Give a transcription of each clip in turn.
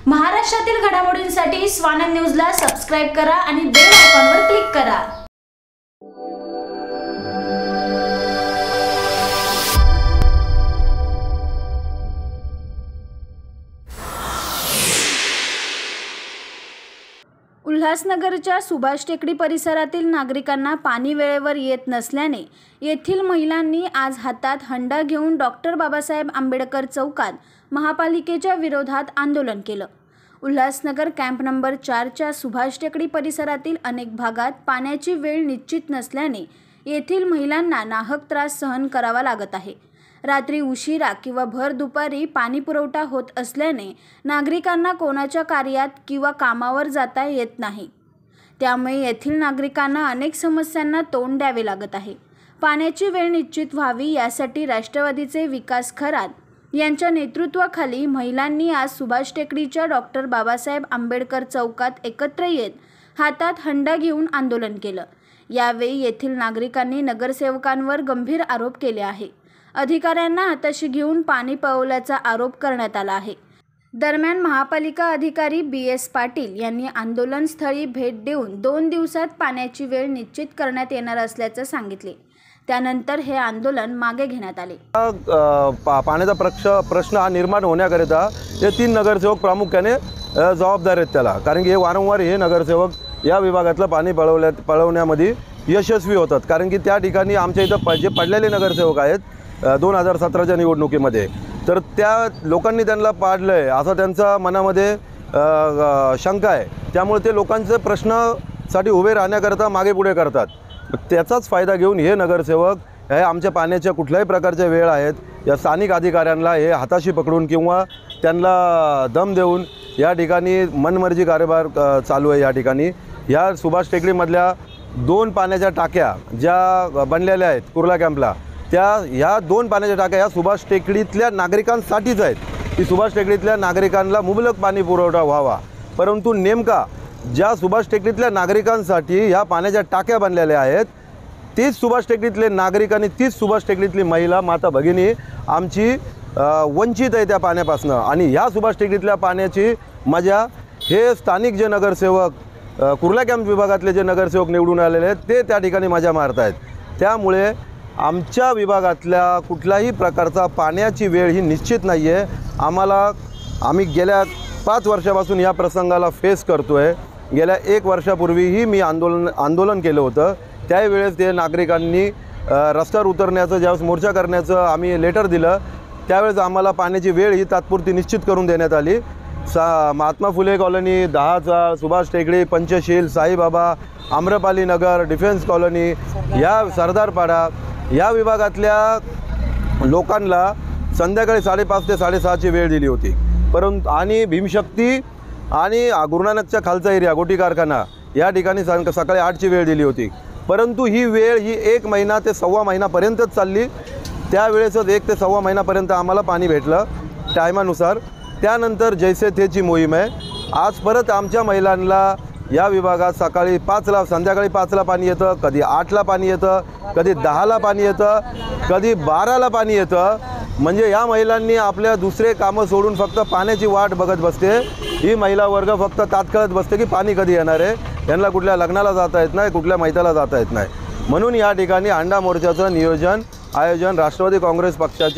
महाराष्ट्रातील घडामोडींसाठी स्वानंद न्यूजला सबस्क्राइब करा आणि बेल आयकॉनवर क्लिक करा। उल्हासनगरच्या सुभाष टेकडी परिसरातील नागरिकांना पाणी वेळेवर येत नसल्याने येथील महिलांनी आज हातात हंडा घेऊन डॉक्टर बाबासाहेब आंबेडकर चौकात महापालिकेच्या विरोधात आंदोलन केलं। उल्हासनगर कॅम्प नंबर 4च्या सुभाष टेकडी परिसरातील अनेक भागात पाण्याची वेळ निश्चित नसल्याने येथील महिलांना नाहक त्रास सहन करावा लागत आहे। रात्री उशिरा किंवा भर दुपारी पाणी पुरवठा होत असल्याने नागरिकांना कोणाच्या कार्यात किंवा कामावर जाता येत नाही। त्यामुळे येथील नागरिकांना अनेक समस्यांना तोंड द्यावे लागत आहे। पाण्याची वेळ निश्चित व्हावी यासाठी राष्ट्रवादीचे विकास खरात यांच्या नेतृत्वाखाली महिलांनी आज सुभाष टेकडीच्या डॉक्टर बाबासाहेब आंबेडकर चौकात एकत्र येत हातात हंडा घेऊन आंदोलन केलं। यावेळी येथील नागरिकांनी नगरसेवकांवर गंभीर आरोप केले आहे। अधिकाऱ्यांना हाताशी घेऊन पाणी पळवल्याचा आरोप करण्यात आला आहे। दरम्यान महापालिका अधिकारी BS पाटील यांनी आंदोलनस्थळी भेट देऊन 2 दिवसात पाण्याची वेळ निश्चित करण्यात येणार असल्याचे सांगितले। त्यानंतर हे आंदोलन मागे घेण्यात आले। पाण्याचा प्रश्न हा निर्माण होण्याकरिता हे 3 नगरसेवक प्रामुख्याने जबाबदार आहेत त्याला, कारण की हे वारंवार हे नगरसेवक या विभागातलं पाणी पळवण्यामध्ये यशस्वी होतात। कारण की त्या ठिकाणी आमच्या इथं जे पडलेले नगरसेवक आहेत 2017च्या निवडणुकीमध्ये, तर त्या लोकांनी त्यांना पाडलं आहे असं त्यांचा मनामध्ये शंका आहे। त्यामुळे ते लोकांचे प्रश्नासाठी उभे राहण्याकरता मागे पुढे करतात। त्याचाच फायदा घेऊन हे नगरसेवक हे आमच्या पाण्याच्या कुठल्याही प्रकारच्या वेळ आहेत या स्थानिक अधिकाऱ्यांना हे हाताशी पकडून किंवा त्यांना दम देऊन या ठिकाणी मनमर्जी कारभार चालू आहे। या ठिकाणी या सुभाष टेकडीमधल्या 2 पाण्याच्या टाक्या ज्या बनलेल्या आहेत कुर्ला कॅम्पला, ह्या 2 पाण्याच्या टाक्या या सुभाष टेकडीतल्या नागरिकांसाठीच आहेत की सुभाष टेकडीतल्या नागरिकांना मुबलक पाणी पुरवठा व्हावा। परंतु नेमका ज्या सुभाष टेकडीतल्या नागरिकांसाठी ह्या पाण्याच्या टाक्या बनलेल्या आहेत तीच सुभाष टेकडीतले नागरिक आणि तीच सुभाष टेकडीतली महिला माता भगिनी आमची वंचित आहे त्या पाण्यापासून। आणि ह्या सुभाष टेकडीतल्या पाण्याची मजा हे स्थानिक जे नगरसेवक कुर्ला कॅम्प विभागातले जे नगरसेवक निवडून आलेले आहेत ते त्या ठिकाणी मजा मारत आहेत। त्यामुळे आमच्या विभागातल्या कुठल्याही प्रकारचा पाण्याची वेळ ही निश्चित नाही आहे। आम्ही गेल्या 5 वर्षापासून या प्रसंगाला फेस करतो आहे। गेल्या 1 वर्षापूर्वीही मी आंदोलन केलं होतं। त्यावेळेस ते नागरिकांनी रस्त्यावर उतरण्याचं ज्यावेळेस मोर्चा करण्याचं आम्ही लेटर दिलं त्यावेळेस आम्हाला पाण्याची वेळ ही तात्पुरती निश्चित करून देण्यात आली। Mahatma Phule colony, 10 Subhash Tekdi, Panchsheel, Saibaba, Amrapali Nagar, defence colony, या सरदारपाडा या विभागातल्या लोकांना संध्याकाळी 5:30 ते 6:30ची वेळ दिली होती। परंतु आणि भीमशक्ती आणि गुरुनानकच्या खालचा एरिया गोटी कारखाना या ठिकाणी सकाळी 8ची वेळ दिली होती। परंतु ही वेळ ही 1 महिना ते सव्वा महिनापर्यंतच चालली। त्यावेळेसच 1 ते सव्वा महिनापर्यंत आम्हाला पाणी भेटलं टायमानुसार। त्यानंतर जैसे थेची मोहीम आहे। आज परत आमच्या महिलांना या विभागात सकाळी 5ला संध्याकाळी 5ला पाणी येतं, कधी 8ला पाणी येतं, कधी 10ला पाणी येतं, कधी 12ला पाणी येतं। म्हणजे या महिलांनी आपल्या दुसरे कामं सोडून फक्त पाण्याची वाट बघत बसते। ही महिला वर्ग फक्त तात्काळत बसते की पाणी कधी येणार आहे। यांना कुठल्या लग्नाला जाता येत नाही, कुठल्या मैताला जाता येत नाही। म्हणून या ठिकाणी अंडा मोर्चाचं आयोजन राष्ट्रवादी काँग्रेस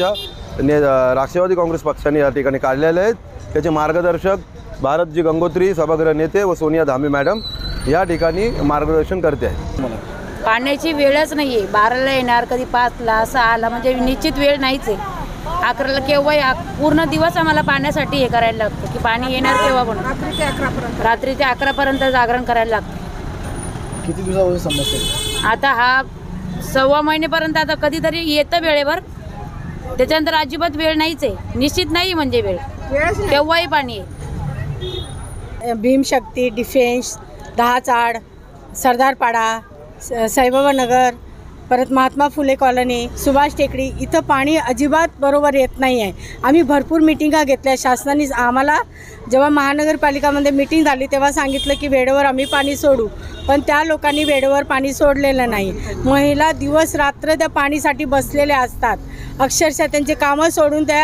पक्षाने या ठिकाणी काढलेले आहेत। त्याचे मार्गदर्शक भारतजी गंगोत्री सभागृह नेते व सोनिया धामी मॅडम या ठिकाणी मार्गदर्शन करते आहेत। पाण्याची वेळच नाही आहे। 12ला येणार, कधी 5ला, 6ला, म्हणजे निश्चित वेळ नाहीच आहे। 11ला केव्हा पूर्ण दिवस आम्हाला पाण्यासाठी हे करायला लागतं की पाणी येणार केव्हा, पण रात्री ते 11पर्यंत जागरण करायला लागतं। किती दिवसापासून समस्या? आता हा 1.25 महिन्यापर्यंत आता कधीतरी येतं वेळेवर, त्याच्यानंतर अजिबात वेळ नाहीच आहे। निश्चित नाही म्हणजे वेळ केव्हाही पाणी आहे। भीमशक्ती, डिफेन्स, 10 सरदारपाडा, साईबाबा नगर, परत महात्मा फुले कॉलनी, सुभाष टेकडी इथं पाणी अजिबात बरोबर येत नाही आहे। आम्ही भरपूर मिटिंगा घेतल्या। शासनाने आम्हाला जेव्हा महानगरपालिकामध्ये मिटिंग झाली तेव्हा सांगितलं की वेळेवर आम्ही पाणी सोडू, पण त्या लोकांनी वेळेवर पाणी सोडलेलं नाही। महिला दिवस रात्र त्या पाणीसाठी बसलेल्या असतात। अक्षरशः त्यांचे कामं सोडून त्या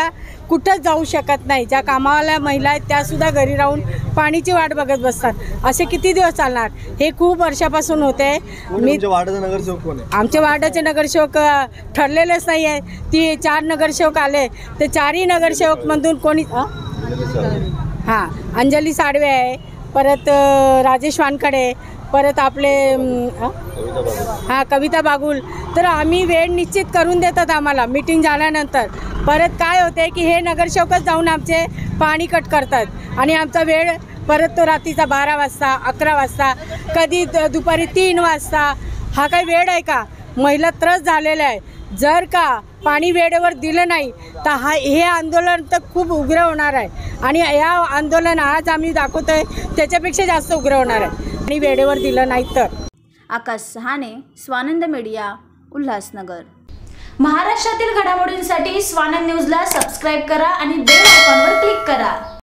कुठंच जाऊ शकत नाही. ज्या कामावाल्या महिला आहेत त्यासुद्धा घरी राहून पाणीची वाट बघत बसतात. असे किती दिवस चालणार? हे खूप वर्षापासून होते. तुमच्या वार्डाचा नगरसेवक कोण आहे? आमच्या वार्डाचे नगरसेवक ठरलेलेच नाही आहे. ती 4 नगरसेवक आले, ते 4ही नगरसेवकमधून कोणी हां अंजली साडवे आहे, परत राजेश वानखडे, परत आपले हां कविता बागुल. तर आम्ही वेळ निश्चित करून देतात आम्हाला मीटिंग झाल्यानंतर. परत काय होते की हे नगरसेवकच जाऊन आमचे पाणी कट करतात आणि आमचा वेळ परत तो रात्रीचा 12 वाजता 11 वाजता कधी दुपारी 3 वाजता. हा काही वेळ आहे का? महिला त्रस्त झालेला आहे. जर का पाणी वेळेवर दिलं नाही तर हे आंदोलन तर खूप उग्र होणार आहे आणि या आंदोलन आज आम्ही दाखवतोय त्याच्यापेक्षा जास्त उग्र होणार आहे आणि वेळेवर दिलं नाही तर. आकाश सहाने, स्वानंद मीडिया, उल्हासनगर. महाराष्ट्रातील घडामोडींसाठी स्वानंद न्यूजला सबस्क्राईब करा आणि बेल आयकॉनवर क्लिक करा.